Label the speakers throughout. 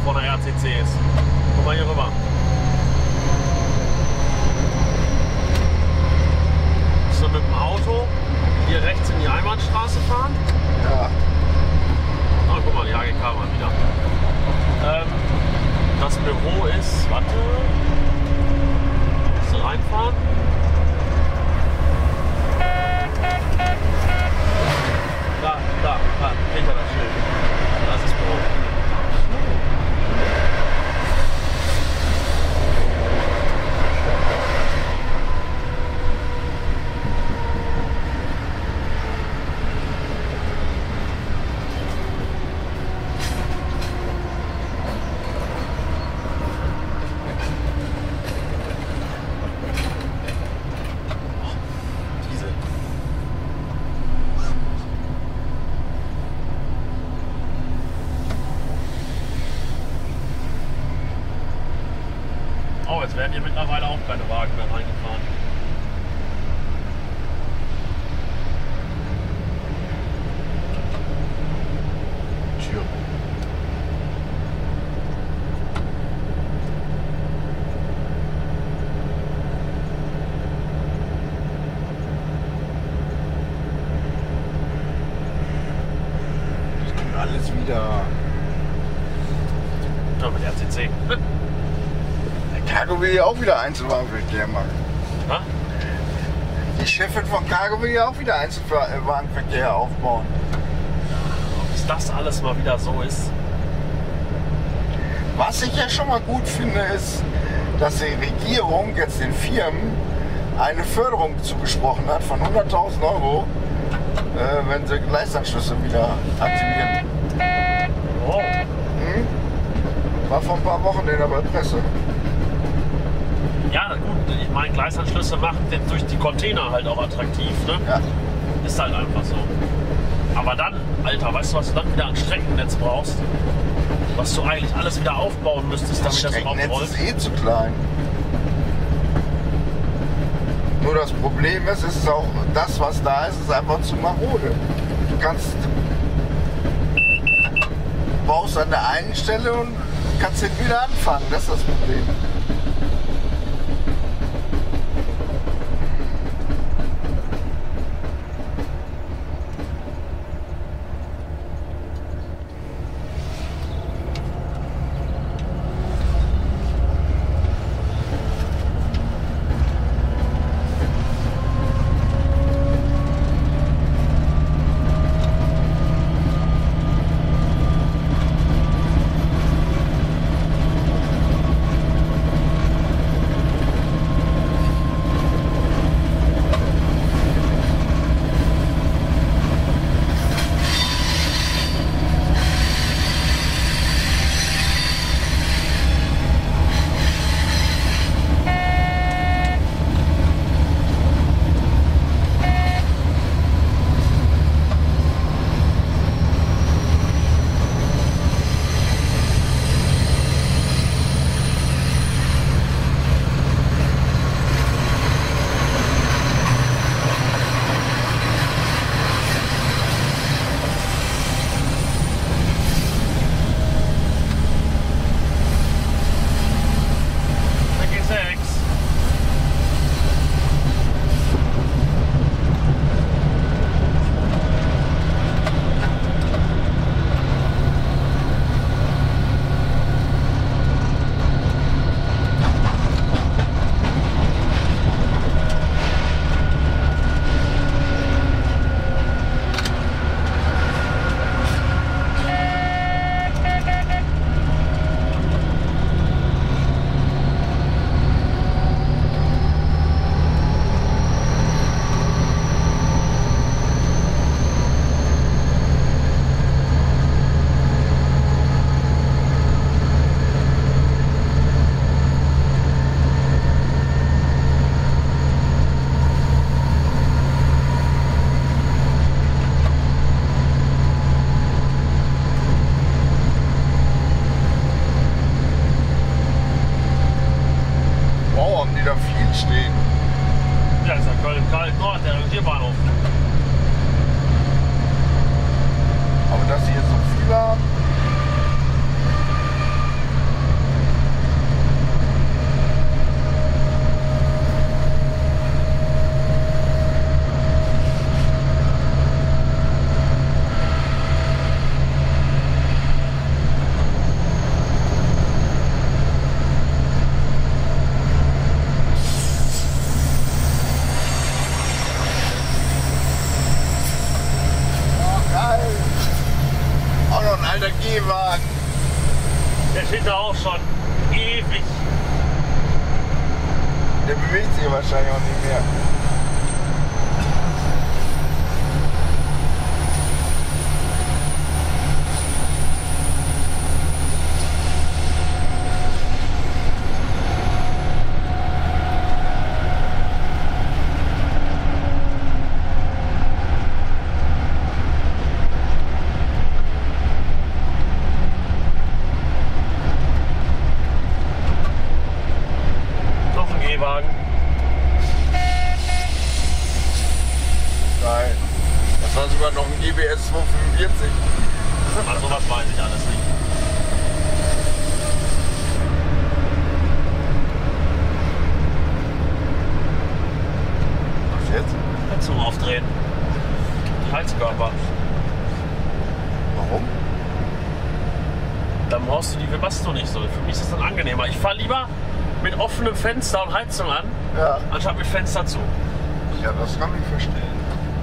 Speaker 1: von der RCC ist. Guck mal hier rüber. So mit dem Auto hier rechts in die Einbahnstraße fahren.
Speaker 2: Ja.
Speaker 1: Oh, guck mal, die AGK mal wieder. Das Büro ist, warte, musst du reinfahren. Da, hinter das Schild. Das ist das Büro. Oh, jetzt werden hier mittlerweile auch keine Wagen mehr reingefahren.
Speaker 2: Tür. Das kommt alles wieder.
Speaker 1: Ja, mit RCC.
Speaker 2: Cargo will ja auch wieder Einzelwagenverkehr machen.
Speaker 1: Ha?
Speaker 2: Die Chefin von Cargo will ja auch wieder Einzelwagenverkehr aufbauen.
Speaker 1: Ob das alles mal wieder so ist.
Speaker 2: Was ich ja schon mal gut finde, ist, dass die Regierung jetzt den Firmen eine Förderung zugesprochen hat von 100.000 €, wenn sie Gleisanschlüsse wieder aktivieren.
Speaker 1: Oh.
Speaker 2: War vor ein paar Wochen in der Presse.
Speaker 1: Ja, gut, ich meine, Gleisanschlüsse machen den durch die Container halt auch attraktiv, ne?
Speaker 2: Ja.
Speaker 1: Ist halt einfach so. Aber dann, Alter, weißt du, was du dann wieder an Streckennetz brauchst? Was du eigentlich alles wieder aufbauen müsstest, damit das überhaupt
Speaker 2: Streckennetz
Speaker 1: rollt.
Speaker 2: ist eh zu klein. Nur das Problem ist, es ist auch das, was da ist einfach zu marode. Du baust an der einen Stelle und kannst hinten wieder anfangen. Das ist das Problem. stehen.
Speaker 1: Ja, ist ja Köln-Kalk-Nord, der Rangierbahnhof.
Speaker 2: Aber dass sie jetzt so viele haben. E-Wagen.
Speaker 1: Der steht da auch schon ewig.
Speaker 2: Der bewegt sich wahrscheinlich auch nicht mehr.
Speaker 1: E-Wagen.
Speaker 2: Geil. Das war sogar noch ein GBS 245.
Speaker 1: Aber sowas weiß ich alles nicht.
Speaker 2: Was jetzt?
Speaker 1: Heizung aufdrehen. Heizkörper.
Speaker 2: Warum?
Speaker 1: Dann brauchst du die Webasto nicht so. Für mich ist das dann angenehmer. Ich fahre lieber mit offenem Fenster und Heizung an,
Speaker 2: Ja.
Speaker 1: anstatt mit Fenster zu.
Speaker 2: Ja, das kann ich verstehen.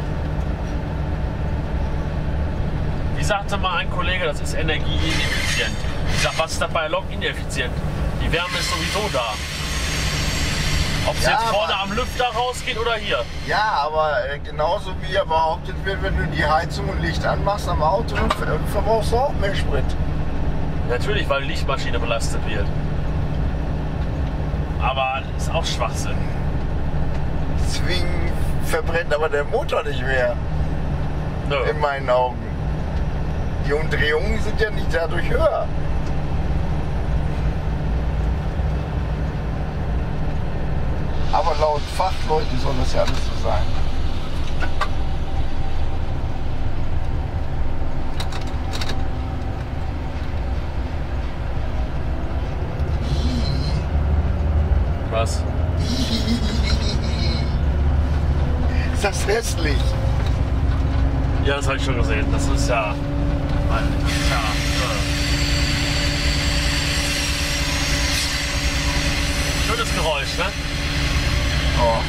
Speaker 1: Wie sagte mal ein Kollege, das ist energieineffizient. Ich sag, was ist dabei Lok ineffizient? Die Wärme ist sowieso da. Ob es
Speaker 2: Ja,
Speaker 1: jetzt vorne
Speaker 2: aber-
Speaker 1: am Lüfter rausgeht oder hier.
Speaker 2: Ja, aber genauso wie ja behauptet wird, wenn du die Heizung und Licht anmachst am Auto, dann verbrauchst du auch mehr Sprit.
Speaker 1: Natürlich, weil die Lichtmaschine belastet wird. Aber ist auch Schwachsinn.
Speaker 2: Deswegen verbrennt aber der Motor nicht mehr,
Speaker 1: Nö.
Speaker 2: in meinen Augen. Die Umdrehungen sind ja nicht dadurch höher. Aber laut Fachleuten soll das ja alles so sein.
Speaker 1: Was?
Speaker 2: Ist das hässlich?
Speaker 1: Ja, das habe ich schon gesehen. Das ist ja. Schönes Geräusch, ne?
Speaker 2: Oh.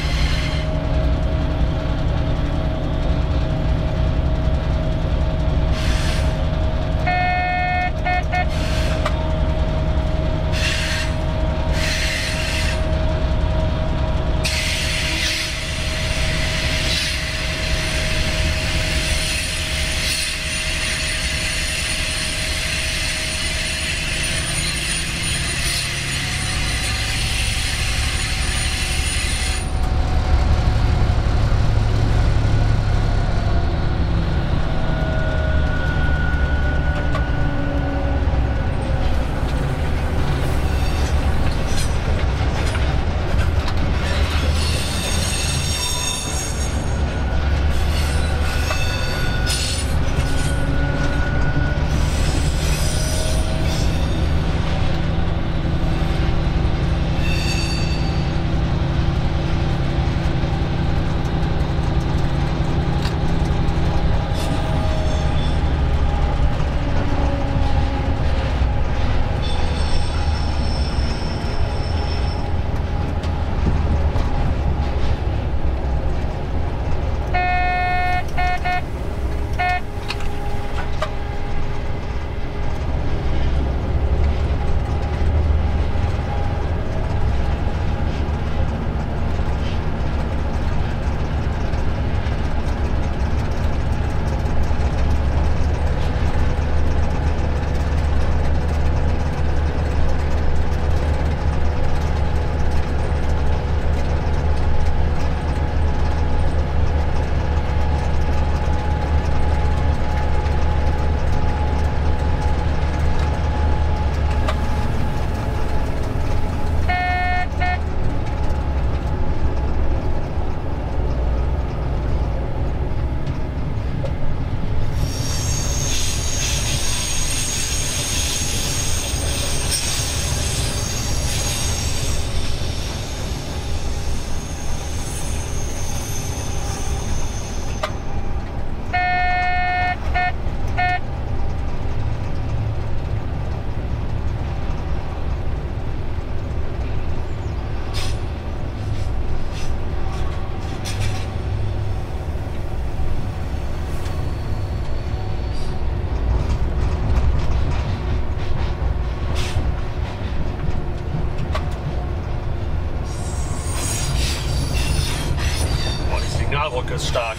Speaker 1: ist stark.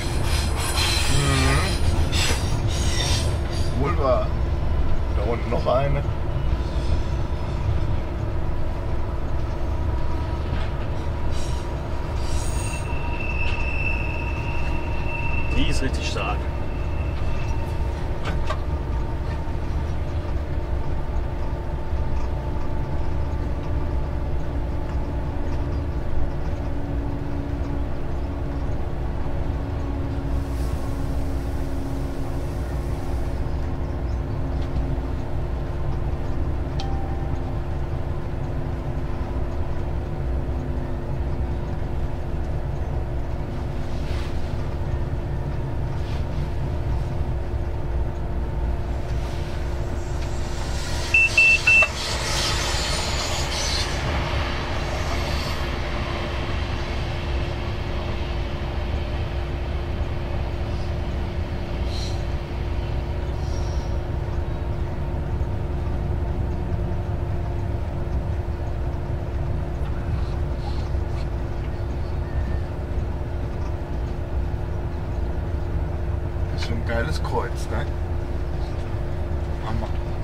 Speaker 2: Wohl wahr. Da unten noch eine.
Speaker 1: Die ist richtig stark.
Speaker 2: Ein geiles Kreuz, ne? Hammer.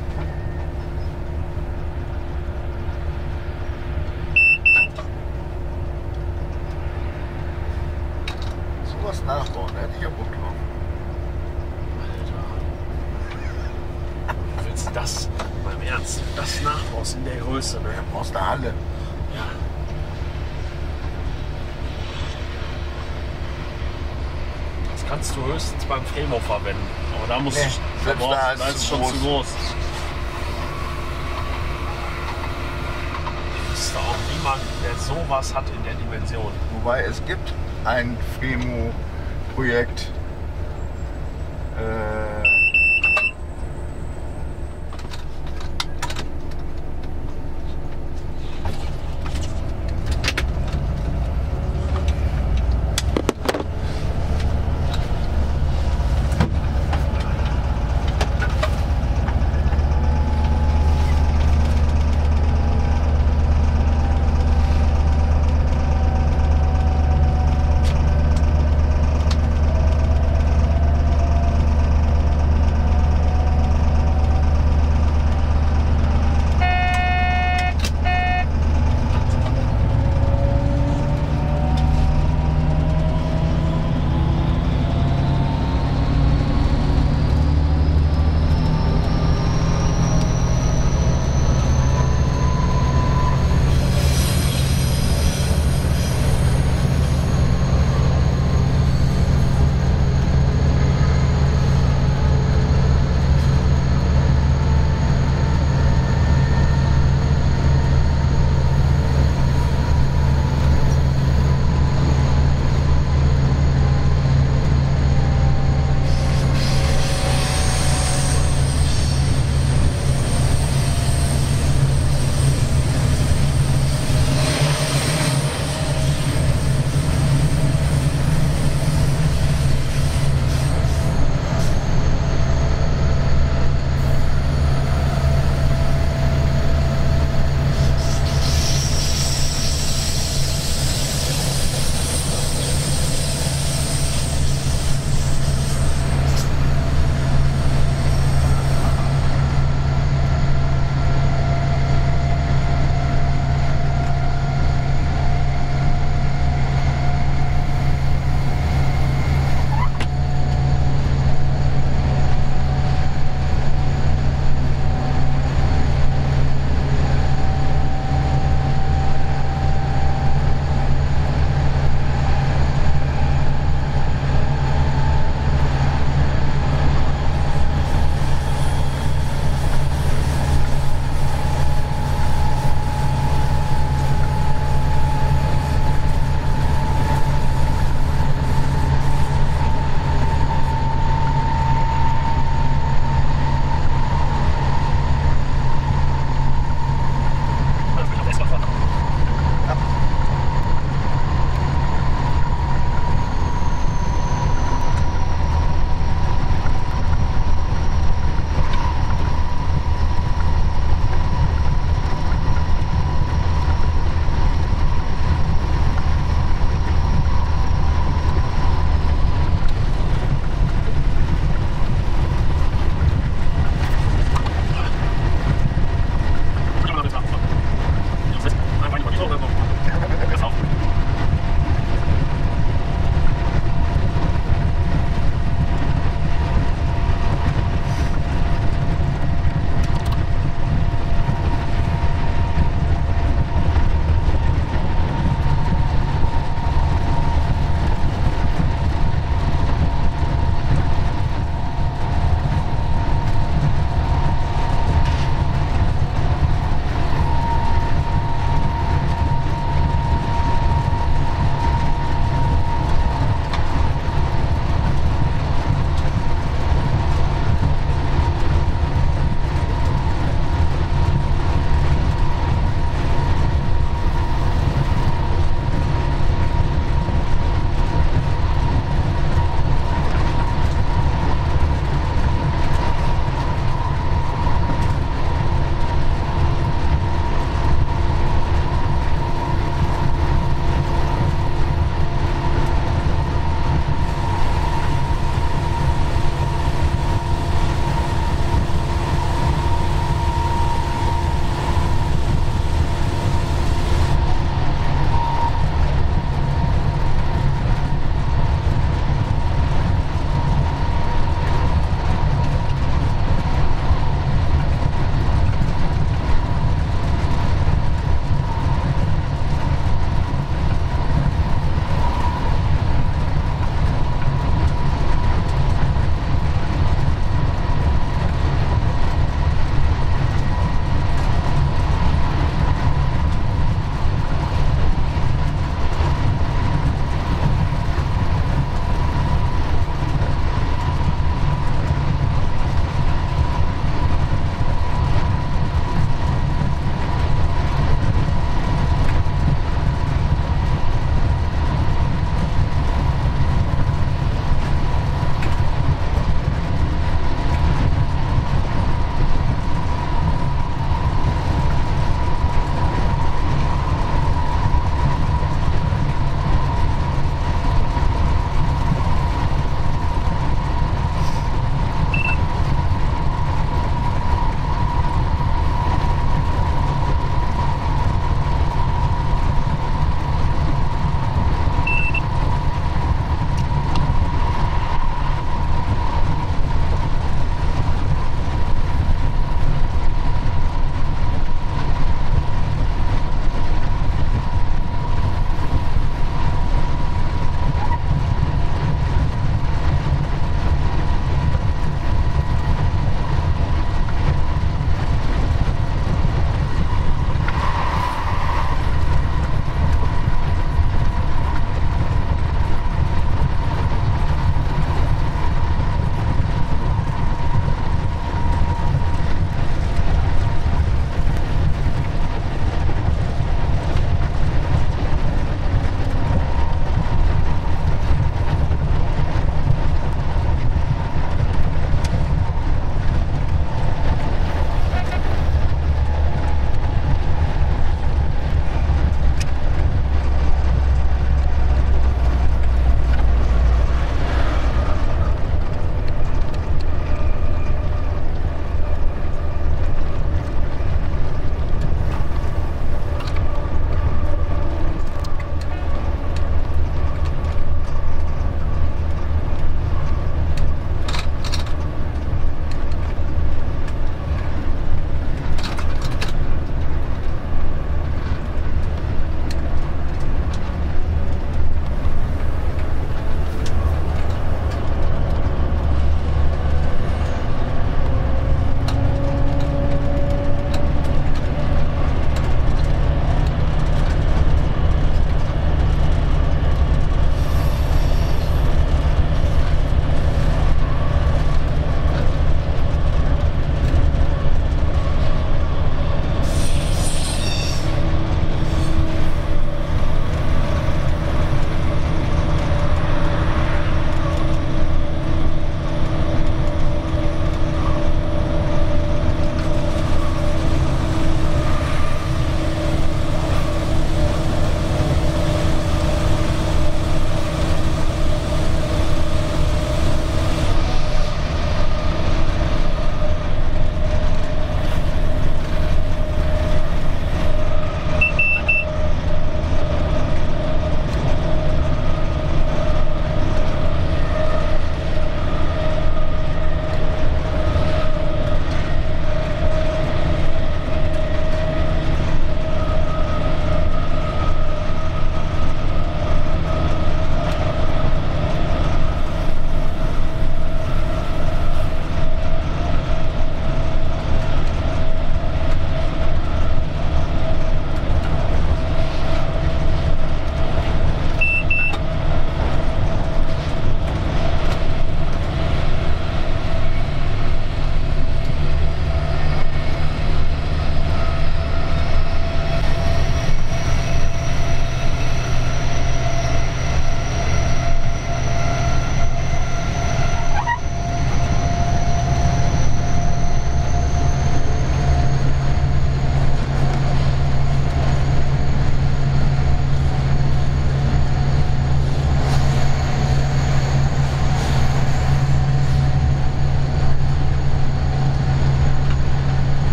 Speaker 2: Sowas nachbauen, da hätte ich ja Bock drauf.
Speaker 1: Alter. Willst du das beim Ernst? Das nachbaust in der Größe, ne?
Speaker 2: Aus der Halle.
Speaker 1: Ja. Das kannst du höchstens beim Femo verwenden. Aber da musst
Speaker 2: Nee,
Speaker 1: du.
Speaker 2: selbst da ist
Speaker 1: ist
Speaker 2: zu
Speaker 1: schon
Speaker 2: groß.
Speaker 1: zu groß. Ist da auch niemand, der sowas hat in der Dimension.
Speaker 2: Wobei es gibt ein Fremo-Projekt.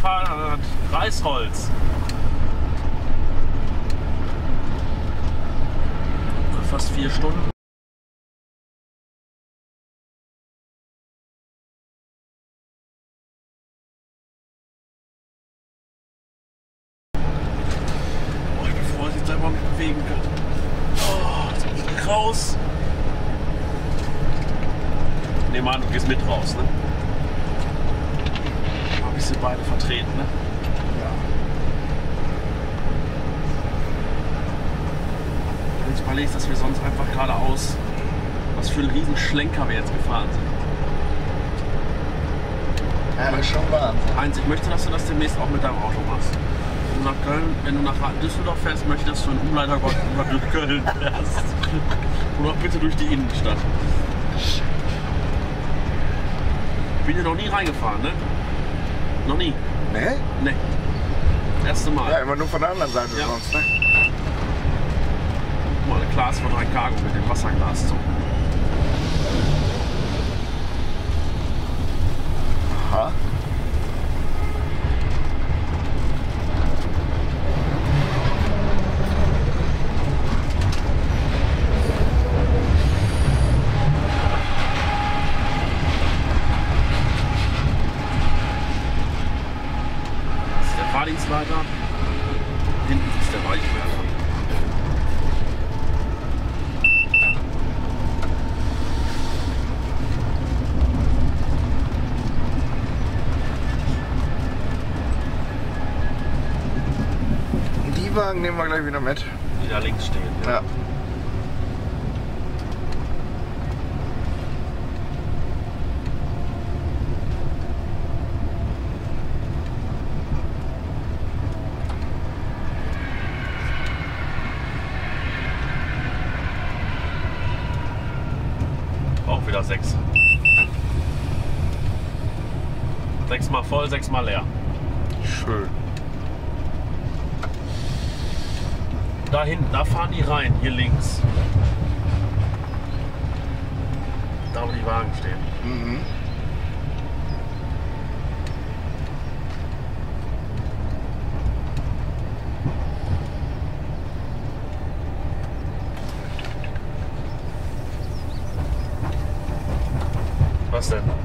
Speaker 1: Fahrrad Reisholz. Fast 4 Stunden. Oh, ich bin froh, dass ich selber mich bewegen kann. Oh, jetzt bin ich raus. Ne, Mann, du gehst mit raus, ne? Hab ich sie beide vertreten, ne?
Speaker 2: Ja.
Speaker 1: Wenn du jetzt überlegst, dass wir sonst einfach geradeaus, was für ein riesen Schlenker wir jetzt gefahren sind.
Speaker 2: Ja, das ist schon Wahnsinn.
Speaker 1: Heinz, ich möchte, dass du das demnächst auch mit deinem Auto machst. Wenn du nach Köln, wenn du nach Düsseldorf fährst, möchte ich, dass du in Umleitergott über Köln fährst. Und auch bitte durch die Innenstadt. Bin hier noch nie reingefahren, ne? Noch nie.
Speaker 2: Ne?
Speaker 1: Ne. Erste Mal.
Speaker 2: Ja, immer nur von der anderen Seite
Speaker 1: Ja.
Speaker 2: sonst, ne?
Speaker 1: Guck mal, eine Glas von ein Cargo mit dem Wasserglas. So.
Speaker 2: Aha.
Speaker 1: Das ist der Fahrdienstleiter. Hinten ist der Weichwärter.
Speaker 2: Die Wagen nehmen wir gleich wieder mit.
Speaker 1: Die da links stehen.
Speaker 2: Ja.
Speaker 1: Auch wieder 6. 6 mal voll, 6 mal leer.
Speaker 2: Schön.
Speaker 1: Da hinten, da fahren die rein, hier links. Da wo die Wagen stehen.
Speaker 2: Mhm.
Speaker 1: Was denn?